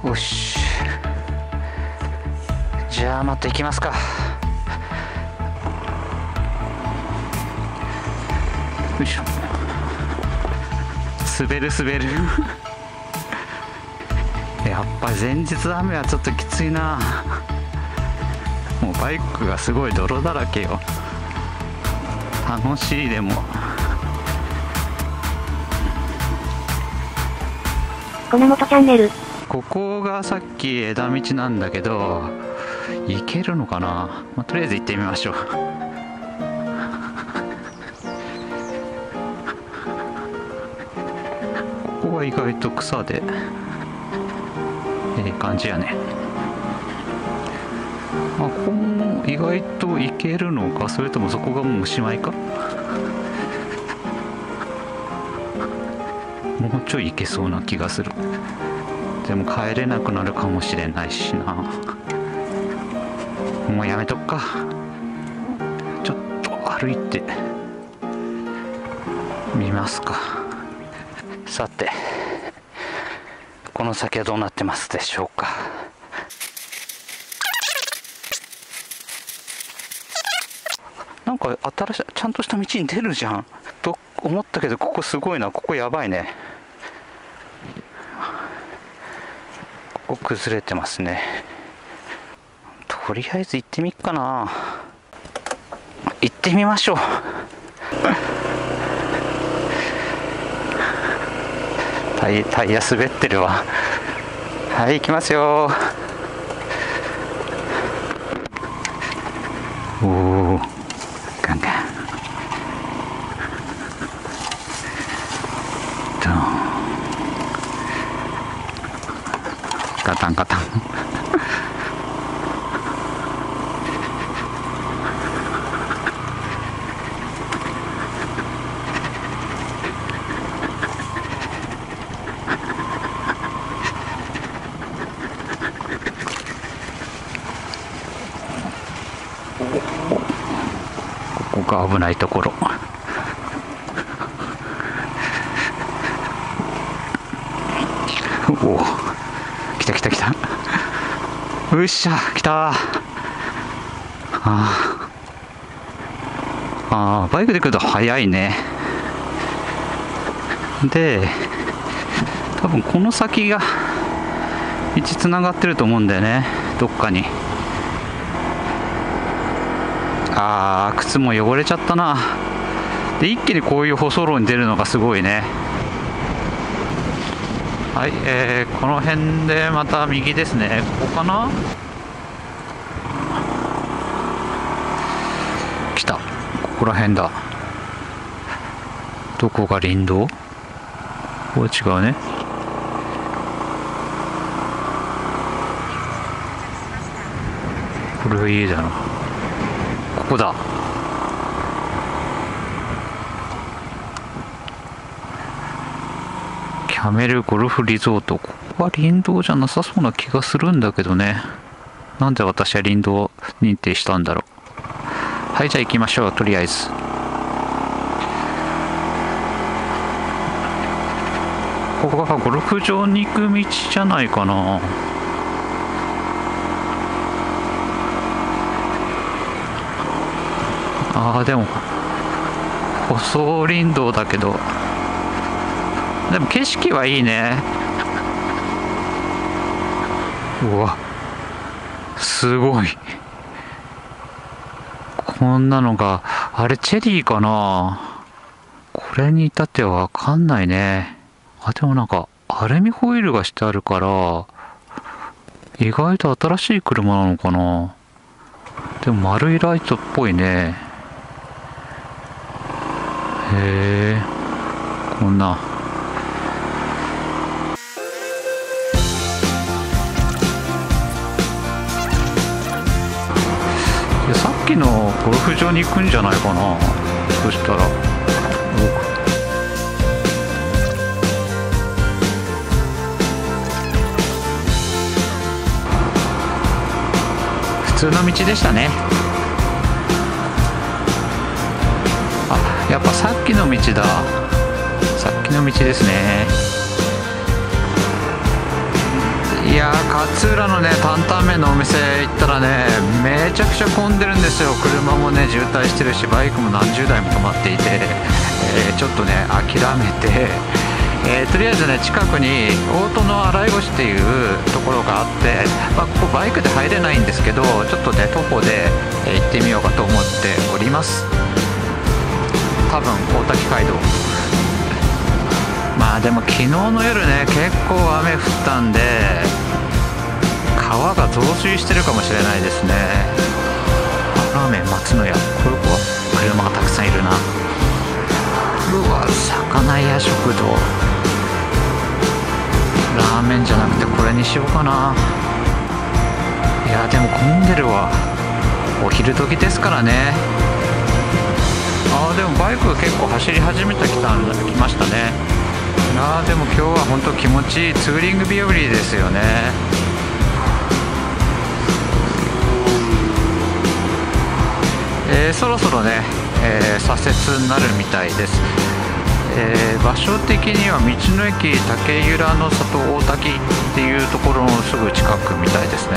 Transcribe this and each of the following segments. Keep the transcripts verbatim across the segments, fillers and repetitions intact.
よし、じゃあまた行きますか。よいしょ。滑る滑るやっぱ前日雨はちょっときついな。もうバイクがすごい泥だらけよ。楽しい。でもこなもとチャンネル。 ここがさっき枝道なんだけど行けるのかな、まあ、とりあえず行ってみましょう。ここは意外と草でええ感じやね。あ、ここも意外と行けるのか、それともそこがもうおしまいか。もうちょい行けそうな気がする。でも帰れなくなるかもしれないしな。もうやめとくか。ちょっと歩いてみますか。さてこの先はどうなってますでしょうか。なんか新しいちゃんとした道に出るじゃんと思ったけど、ここすごいな。ここやばいね。ここ崩れてますね。とりあえず行ってみっかな。行ってみましょうタイタイヤ滑ってるわ。はい、行きますよ。おお、ガンガンドン、ガタンガタンここが危ないところ。おお、来た来た来た。うっしゃ、来た。あああー、バイクで来ると早いね。で多分この先が道つながってると思うんだよね、どっかに。あー、靴も汚れちゃったな。で一気にこういう舗装路に出るのがすごいね。はい、えー、この辺でまた右ですね。ここかな。来た、ここら辺だ。どこが林道？これ違うね。これはいいだな。ここだ。キャメルゴルフリゾート。ここは林道じゃなさそうな気がするんだけどね。なんで私は林道認定したんだろう。はい、じゃあ行きましょう。とりあえずここがゴルフ場に行く道じゃないかな。ああ、でも舗装林道だけど、でも景色はいいね。うわ、すごい。こんなのが、あれチェリーかな。これに至っては分かんないね。あ、でもなんかアルミホイルがしてあるから意外と新しい車なのかな。でも丸いライトっぽいね。へえ、こんな。さっきのゴルフ場に行くんじゃないかな。そしたら普通の道でしたね。あ、やっぱさっきの道だ。さっきの道ですね。いや勝浦のね担々麺のお店行ったらね、めちゃくちゃ混んでるんですよ。車もね渋滞してるし、バイクも何十台も止まっていて、えー、ちょっとね諦めて、えー、とりあえずね近くに大戸の洗い越しっていうところがあって、まあ、ここバイクで入れないんですけど、ちょっとね徒歩で行ってみようかと思っております。多分大滝街道。まあでも昨日の夜ね結構雨降ったんで、川が増水してるかもしれないですね。ラーメン松の屋、これは車がたくさんいるな。うわ、魚屋食堂。ラーメンじゃなくてこれにしようかな。いやでも混んでるわ、お昼時ですからね。あーでもバイク結構走り始めてきたんだ、来ましたね。あーでも今日は本当気持ちいいツーリング日和ですよね。えー、そろそろね、えー、左折になるみたいです。えー、場所的には道の駅竹由良の里大滝っていうところのすぐ近くみたいですね。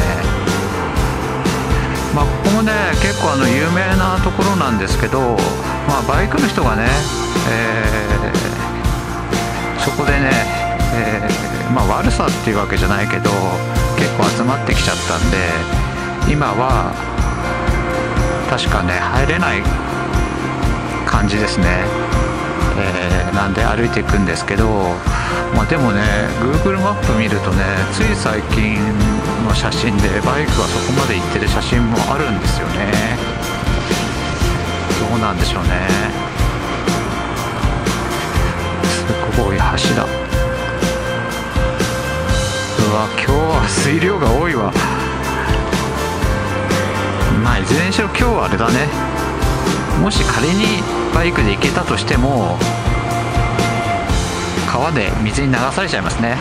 まあ、ここもね結構あの有名なところなんですけど、まあ、バイクの人がね、えー、そこでね、えーまあ、悪さっていうわけじゃないけど結構集まってきちゃったんで、今は確かね入れない感じですね。えー、なんで歩いていくんですけど、まあ、でもね Google マップ見るとね、つい最近の写真でバイクがそこまで行ってる写真もあるんですよね。どうなんでしょうね。すごい橋だ。うわ、今日は水量が多いわ。まあいずれにしろ今日はあれだね、もし仮にバイクで行けたとしても川で水に流されちゃいますね。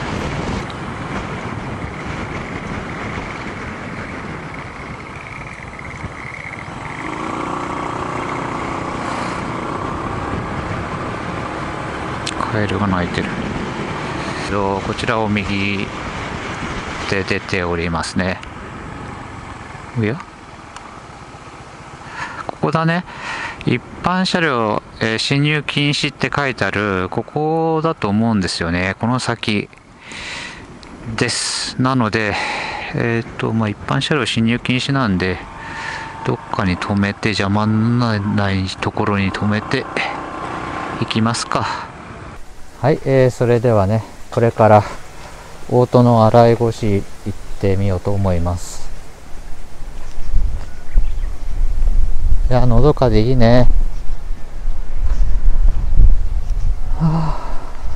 カエルが鳴いてる。こちらを右で出ておりますね。おや、ここだね。一般車両、えー、進入禁止って書いてあるここだと思うんですよね。この先です。なのでえっ、ー、とまあ一般車両進入禁止なんで、どっかに止めて邪魔にならないところに止めていきますか。はい、えー、それではねこれから大戸の洗い越し行ってみようと思います。いや、のどかでいいね。はあ、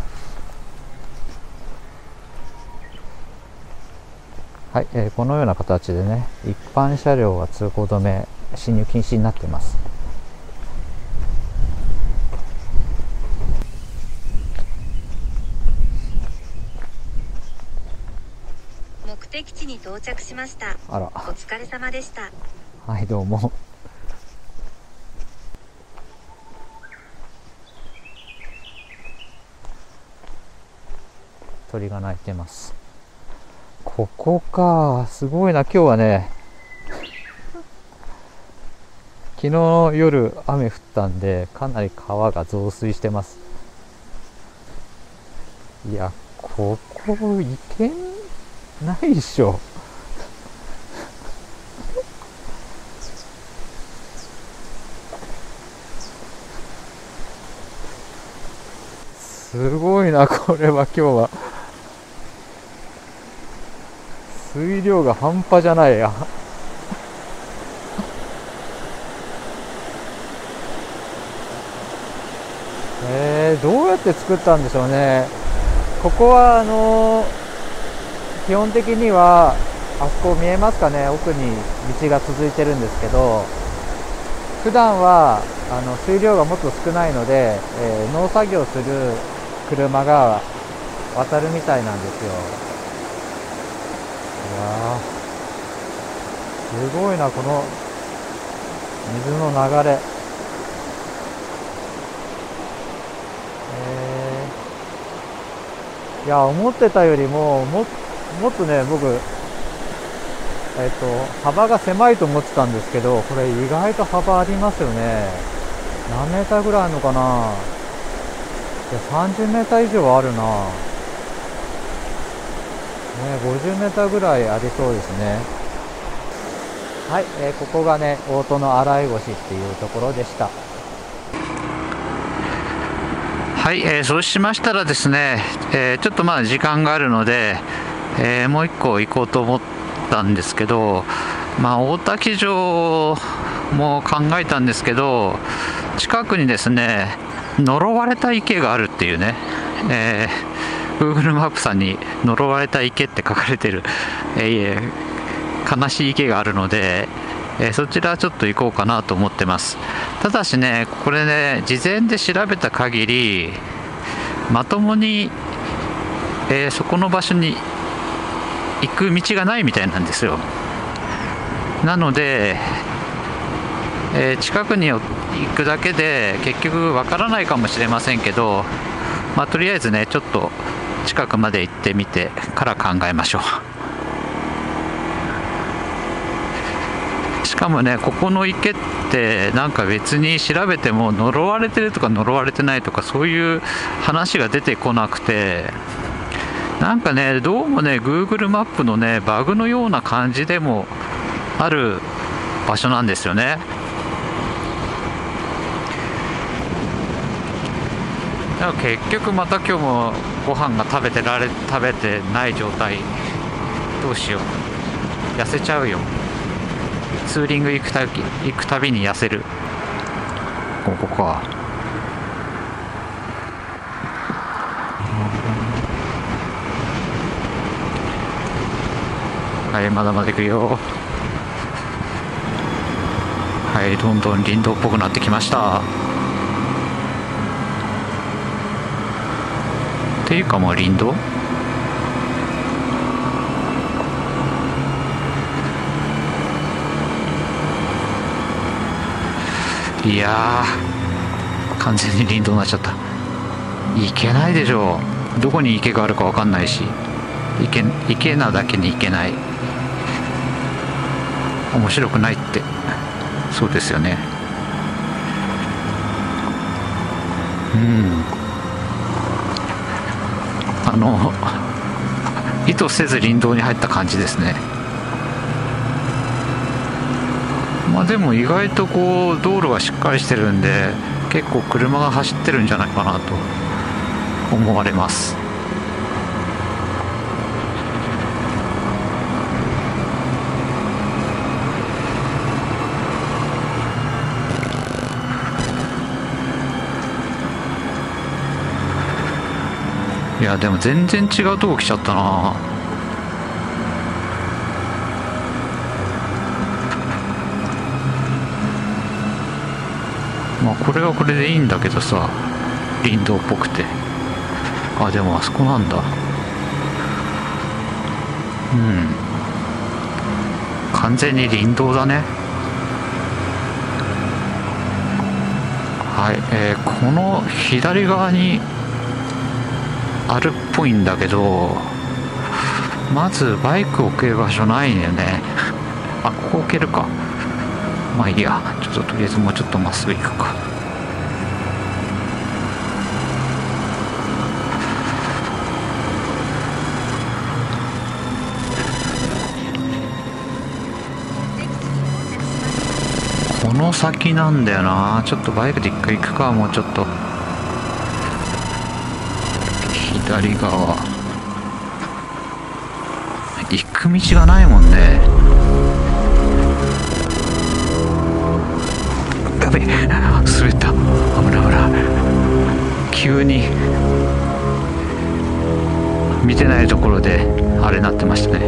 はい、えー、このような形でね一般車両は通行止め、進入禁止になっています。 目的地に到着しました。 あら、 お疲れ様でした。 はい、どうも。鳥が鳴いてます。ここか、すごいな。今日はね昨日の夜雨降ったんでかなり川が増水してます。いや、ここ行けないでしょ。すごいな、これは今日は水量が半端じゃないや。えー、どうやって作ったんでしょうね。ここはあのー、基本的にはあそこ見えますかね、奥に道が続いてるんですけど、普段はあの水量がもっと少ないので、えー、農作業する車が渡るみたいなんですよ。いやー、すごいな、この水の流れ。えー、いや、思ってたよりももっもっとね僕えっと幅が狭いと思ってたんですけど、これ意外と幅ありますよね。何メーターぐらいあるのかな。いやさんじゅうメーター以上あるな、ね、ごじゅうメーターぐらいありそうですね。はい、えー、ここがね大戸の洗い越しっていうところでした。 はい、えー、そうしましたらですね、えー、ちょっとまあ時間があるので、えー、もう一個行こうと思ったんですけど、まあ、大滝城も考えたんですけど、近くにですね呪われた池があるっていうね、えー、Google マップさんに呪われた池って書かれてる、えー、悲しい池があるので、えー、そちらちょっと行こうかなと思ってます。ただしね、これね、事前で調べた限りまともに、えー、そこの場所に行く道がないみたいなんですよ。なので、えー、近くに行くだけで結局わからないかもしれませんけど、まあ、とりあえずねちょっと近くまで行ってみてから考えましょう。しかもね、ここの池ってなんか別に調べても呪われてるとか呪われてないとかそういう話が出てこなくて、なんかねどうもね Google マップのねバグのような感じでもある場所なんですよね。だから結局また今日もご飯が食べてられ食べてない状態。どうしよう、痩せちゃうよ。ツーリング行くたび行くたびに痩せる。ここか。はい、まだまだ行くよ。はい、どんどん林道っぽくなってきました。っていうかまあ林道、いやー完全に林道になっちゃった。行けないでしょう。どこに池があるか分かんないし、池池なだけに行けない。面白くないって、そうですよね。うん、あの意図せず林道に入った感じですね。まあでも意外とこう道路がしっかりしてるんで結構車が走ってるんじゃないかなと思われます。いやでも全然違うとこ来ちゃったな。まあこれはこれでいいんだけどさ、林道っぽくて。あ、でもあそこなんだ。うん、完全に林道だね。はい、えー、この左側にあるっぽいんだけど、まずバイク置ける場所ないんだよね。あ、ここ置けるか。まあいいや、ちょっととりあえずもうちょっとまっすぐ行くか。この先なんだよな。ちょっとバイクで一回行くか。もうちょっと左側行く道がないもんね。やべえ、滑った。危ない危ない。急に見てないところであれなってましたね。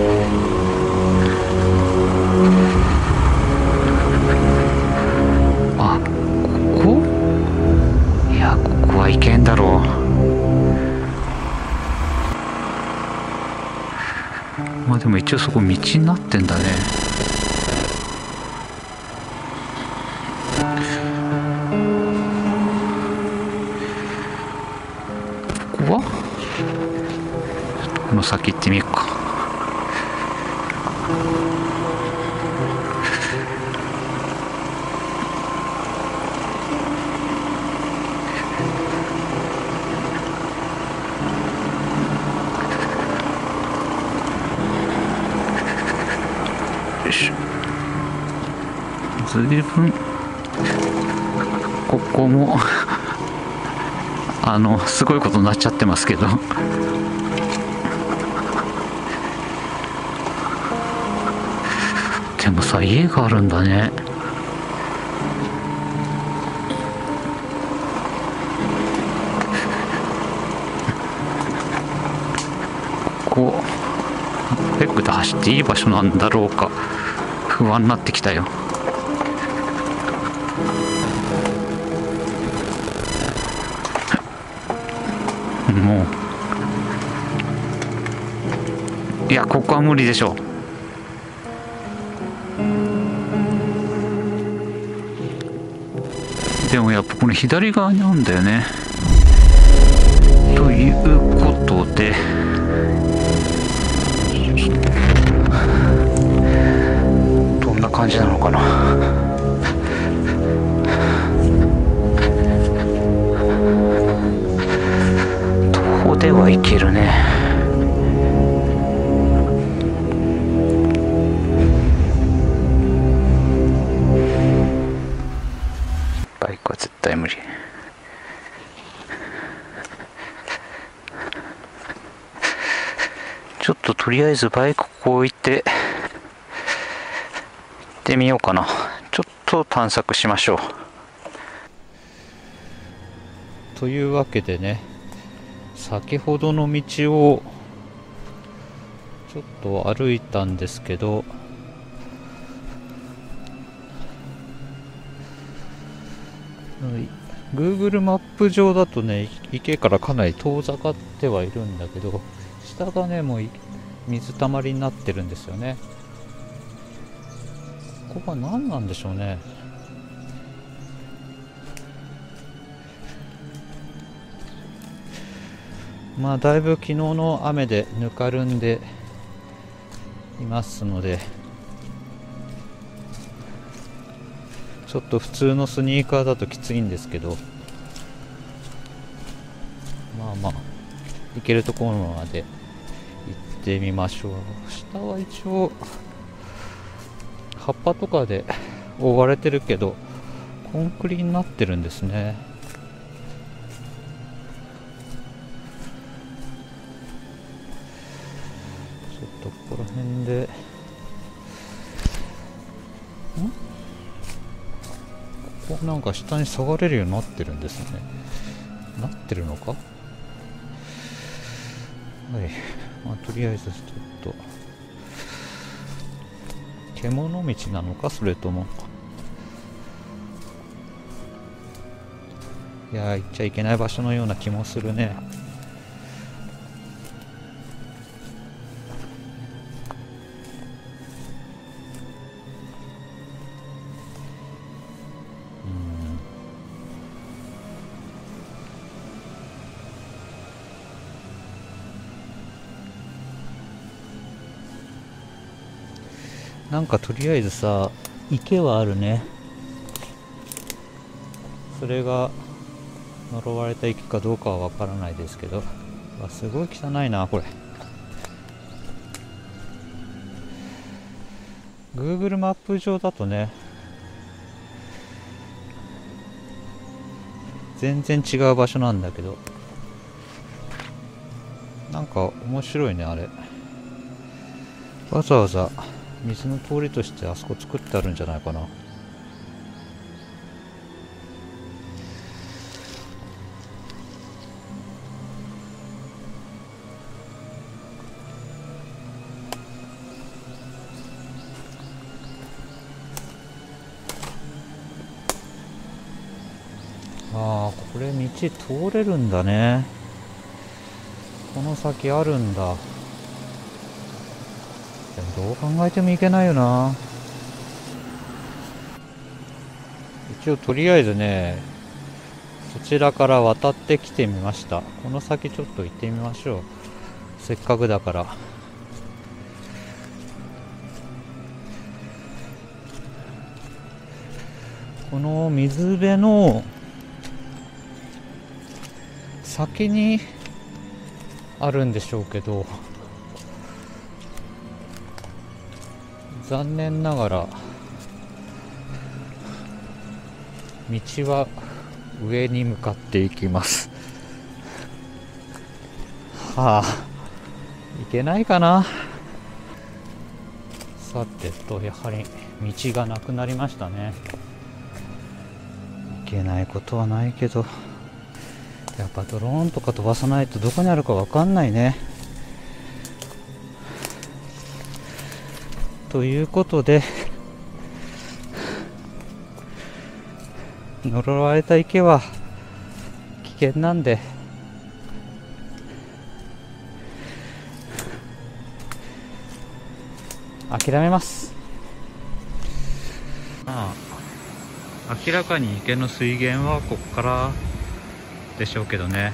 あ、ここ？いや、ここは行けんだろう。まあでも一応そこ道になってんだね。ここはこのの先行ってみようか。よいしょ。ずいぶんここもあのすごいことになっちゃってますけど、でもさ、家があるんだね。ここペックで走っていい場所なんだろうか、不安になってきたよ。もういや、ここは無理でしょう。でもやっぱこの左側にあるんだよね。ということで、どんな感じなのかな。徒歩ではいけるね。バイクは絶対無理。ちょっととりあえずバイクここ置いて行ってみようかな。ちょっと探索しましょう。というわけでね、先ほどの道をちょっと歩いたんですけど、Google マップ上だとね、池からかなり遠ざかってはいるんだけど、下がね、もう水たまりになってるんですよね。ここは何なんでしょうね。まあだいぶ昨日の雨でぬかるんでいますので、ちょっと普通のスニーカーだときついんですけど、まあまあ行けるところまで行ってみましょう。下は一応葉っぱとかで覆われてるけどコンクリになってるんですね。ちょっとここら辺で、んここなんか下に下がれるようになってるんですね。なってるのか。はい、まあ、とりあえずちょっと獣道なのか、それとも、いやー、行っちゃいけない場所のような気もするね。なんかとりあえずさ、池はあるね。それが呪われた池かどうかはわからないですけど、わ、すごい汚いなこれ。 Google マップ上だとね、全然違う場所なんだけど、なんか面白いねあれ。わざわざ水の通りとしてあそこ作ってあるんじゃないかな。ああ、これ道通れるんだね。この先あるんだ。でもどう考えてもいけないよな。一応とりあえずね、そちらから渡ってきてみました。この先ちょっと行ってみましょう。 せっかくだから。この水辺の先にあるんでしょうけど、残念ながら道は上に向かっていきます。はあ、いけないかな。さてと、やはり道がなくなりましたね。いけないことはないけど、やっぱドローンとか飛ばさないとどこにあるかわかんないね。ということで、呪われた池は危険なんで、諦めます。まあ明らかに池の水源はここからでしょうけどね。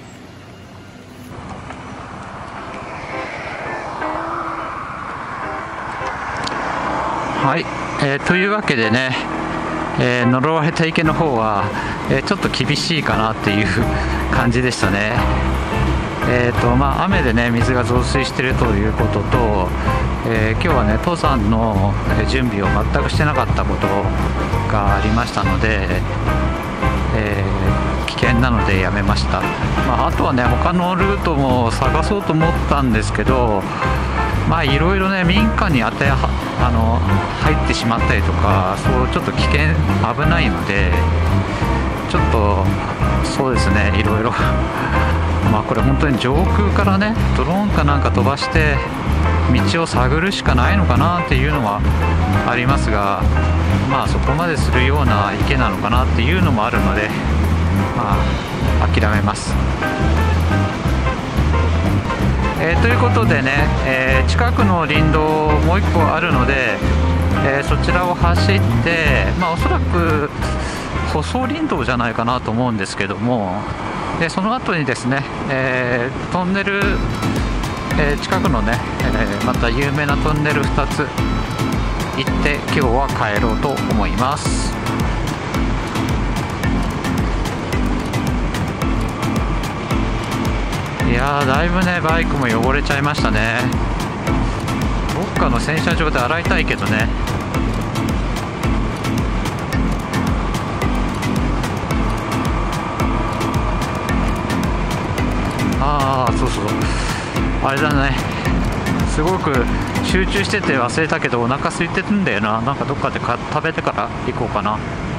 はい、えー、というわけでね、えー、呪われた池の方は、えー、ちょっと厳しいかなっていう感じでしたね。えーとまあ、雨でね水が増水しているということと、えー、今日はね登山の準備を全くしてなかったことがありましたので、えー、危険なのでやめました。まあ、あとはね他のルートも探そうと思ったんですけど、まあいろいろね民家に当てはあの入ってしまったりとか、そうちょっと危険危ないので、ちょっとそうですね、いろいろまあこれ本当に上空からねドローンかなんか飛ばして道を探るしかないのかなっていうのはありますが、まあそこまでするような池なのかなっていうのもあるので、まあ諦めます。えー、ということでね、えー、近くの林道もういっこあるので、えー、そちらを走って、まあ、おそらく舗装林道じゃないかなと思うんですけども、でその後にですね、えー、トンネル、えー、近くのね、えー、また有名なトンネルふたつ行って今日は帰ろうと思います。いやーだいぶねバイクも汚れちゃいましたね。どっかの洗車場で洗いたいけどね。ああそうそう、あれだね、すごく集中してて忘れたけどお腹空いてるんだよな。なんかどっかでか食べてから行こうかな。